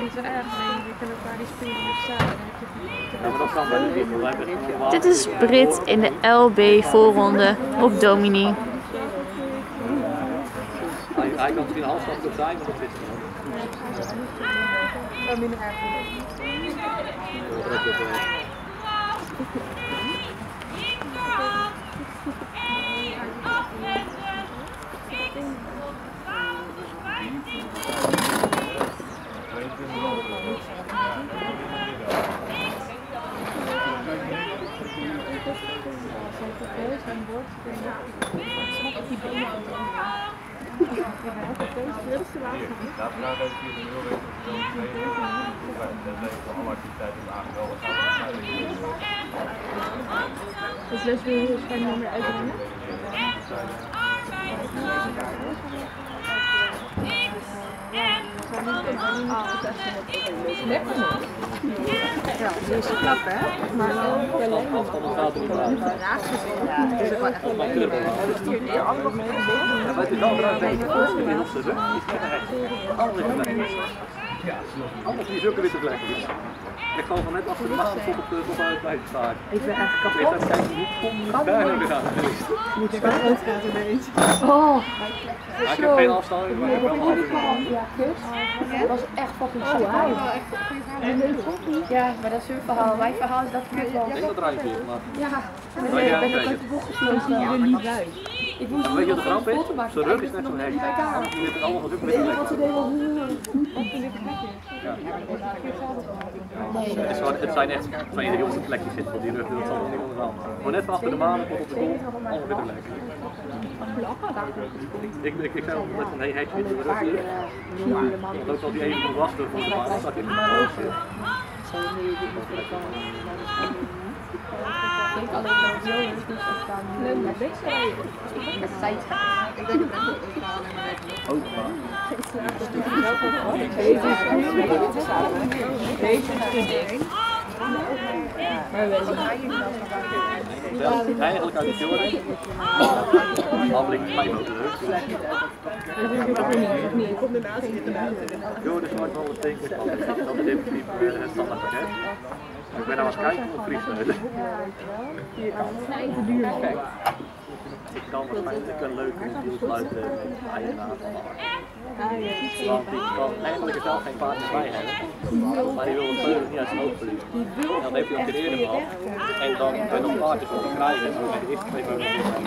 niet zo erg, nee, je kan elkaar die spelen samen. Ja, maar dat kan bij de winkel. Dit is Brit in de LB voorronde op Domini. Hij kan misschien een half stap op zijn, maar dat is het wel. Dat minder erg. Dus Les wil je het nummer uitbrengen? Ja, die is knap hè? Maar afstanden gaat er niet uit. ja, dat is ook wel echt een leuke. Ja, maar het is wel een beetje inmiddels de rug. Andere vlekken. Anders die zulke witte vlekken. Ik val van net achter de maan tot op de blijven staan. Ik ben echt Ik kapot. weet dat ik niet kom, bijna weer aan geweest. Moet ik wel uitgaan ineens. Oh, Ik heb geen afstand, maar ik heb wel een ja, kus. Dat was echt fucking zo high. Ja, maar dat is hun verhaal. Mijn verhaal is dat kut was. Ik denk dat er eentje is, maar... Ja, nee, ik ben ook uit de bocht gesloten. Ik ben niet bij. Ik moest weet je wat de grap is? Zijn rug is net zo'n hek. Die heeft allemaal zo'n witte vlekken. Het zijn echt twee hele jonge plekjes zitten van die rug, dat zal er niet onderhand. Maar net achter de maan tot op de grond, allemaal witte vlekken. Ik zei net van, hey, zit in de rug hier. Want ook al die even was door voor de maan, staat in de maan. Ik denk alleen dat Jonas niet zo staan. Leuk, maar deze rijden. Ik denk dat het ook gaan. Eigenlijk uit de Jordan. Afdeling 5 op de rug. Jordan is nooit wel een teken dat het in principe het standaard pakket. Ik ben nou eens kijken op vriesveulen. Ik kan waarschijnlijk een leuke deal sluiten met de eigenaar van de markt. Want ik kan eigenlijk zelf geen paardjes bij hebben, maar die wil het veulen niet uit zijn hoofd verliezen. En dan heeft hij ook de eerder gehad en dan kun je nog paardjes op krijgen en zo bij de eerste twee veulen niet zijn.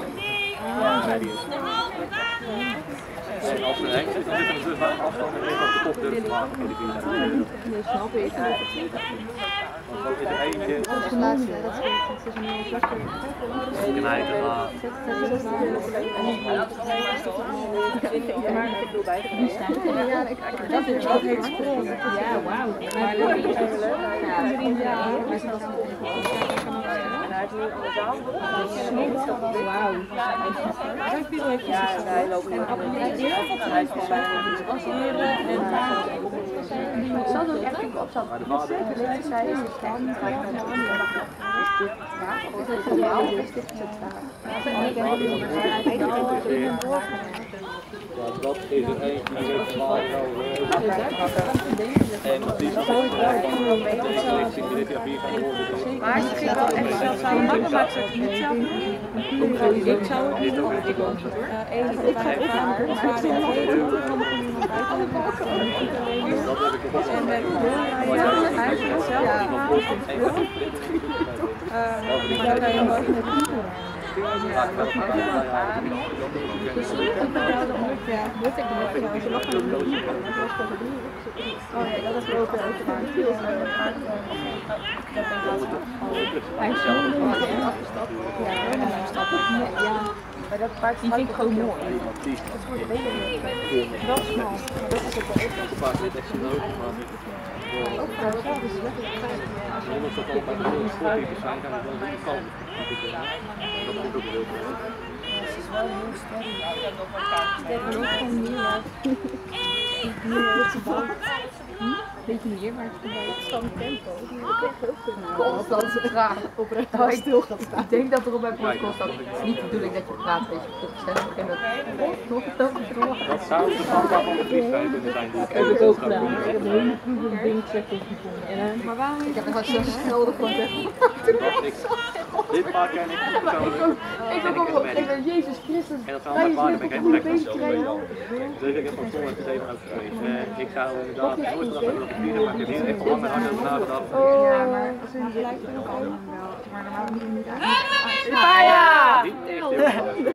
En als er heen zit, dan zit er dus wel een afstand en één op de top durft te maken voor die 4.000 €. Dat snap ik. Want dan is er eentje. Dat is de laatste, dat is een nieuwe vlakte. Knijten gaan. Maar ik bedoel bij de ja, dat is ook heel sprong. Ja, wauw. Maar leuk. Ja, maar ze was en hij is nu aan de zaal. Wauw. Ja, hij loopt en hij is van bijna ik zal ook echt op zat. Deze zij is staan niet gaan. Is dit normaal? Is dit Dat is er eentje die heeft normaal en die is maar ik vind wel echt zelf zou maken, maar ik zou het niet zelf doen. Ik zou het niet doen. Eén of vijf jaar. dat heb ik ook En met hij is het zelf. Ik zou daar helemaal niet naartoe doen. Dus ik ben wel de ja, moet ik nog als je nog een oh ja, dat is ook wel hij is zo afgestapt. Ja, maar dat paard die vind ik gewoon mooi. Dat is voor de benen wel smal, maar dat is ook wel echt. een paar echt zo nodig, maar ook trouwens, dat is lekker. omdat dat al bij de sporttypes zijn, kan het wel een kant. Dat moet ook heel veel. Het is wel heel sterk. Sterk, maar ook gewoon nieuw. Nieuw is het beetje meer, maar het is gewoon tempo. Constant praten. Oprecht stil gaat staan. Ik denk dat er op mijn podcast staat. Het is niet de bedoeling dat je praat, weet je, op stem. Ik denk dat Dat zou de papa van de freestyle kunnen zijn. Dat heb ik ook gedaan. Ik heb een hele proeven dingcheckers gevonden. Maar waarom? ik heb er gewoon zo scheldig van zeggen. Dit paar ken ik persoonlijk. Ik ben ook op een Jezus Christus. En dat zou mijn vader ben ik helemaal gek van. Dus ik heb van zondag tot 7 uit geweest. Ik zou inderdaad nooit gedacht hebben dat ik vliegen, maar ik heb hier echt lang en hard over nagedacht. Ja, maar als je gelijk kan, maar normaal moet je niet uit. Niet echt heel